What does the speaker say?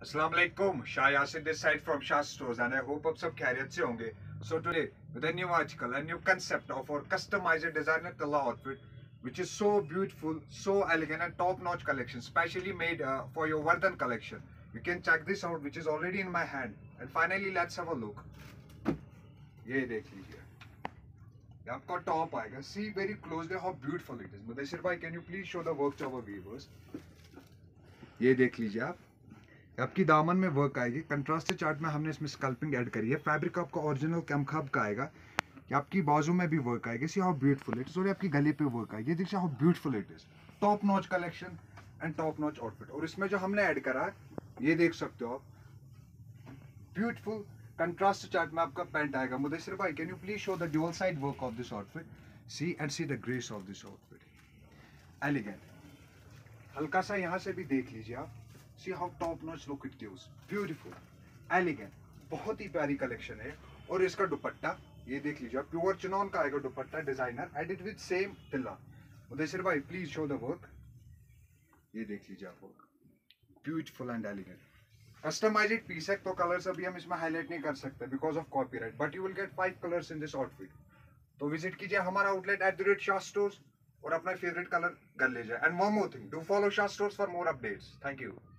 Assalamu alaikum, Shah Yasir this side from Shah Stores and I hope आप सब खैरियत से होंगे. So today with a new article, a new concept of our customized designer Talla outfit, which is so beautiful, so elegant and top-notch collection, specially made for your Vardhan collection. You can check this out, which is already in my hand. And finally, let's have a look. ये देख लीजिए. ये आपका top आएगा. See very closely how beautiful it is. Mudassir भाई, can you please show the work to our viewers? ये देख लीजिए आप. आपकी दामन में वर्क आएगी. कंट्रास्ट चार्ट में हमने इसमें स्कल्पिंग ऐड करी है. फैब्रिक आपका ओरिजिनल कैमखाब का आएगा. ये आपकी बाजू में भी वर्क आएगी. See how beautiful it is. और आपकी गले पे वर्क आएगी. देखिए how beautiful it is. Top notch collection and top notch outfit. और इसमें जो हमने ऐड करा है ये देख सकते हो आप. ब्यूटीफुल कंट्रास्ट चार्ट में आपका पैंट आएगा. मुदस्सिर भाई, can you please show the dual side work of this outfit. See and see the grace of this outfit. Elegant. हल्का सा यहाँ से भी देख लीजिए आप. See how top notch look it gives. Beautiful, elegant, बहुत ही प्यारी कलेक्शन है. और इसका दुपट्टा ये देख लीजिए आप. प्योर चिनॉन का आएगा dupatta. Designer edit with same tilla. Mudassir भाई, प्लीज शो द वर्क. ये देख लीजिए आप work. Beautiful and elegant. Customised piece है तो कलर्स अभी हम इसमें हाईलाइट नहीं कर सकते because of copyright, but you will get 5 colours in this outfit. तो विजिट कीजिए हमारा आउटलेट @Shah Stores और अपना फेवरेट कलर कर लीजिए. And one more thing, do follow Shah Stores for more updates. Thank you.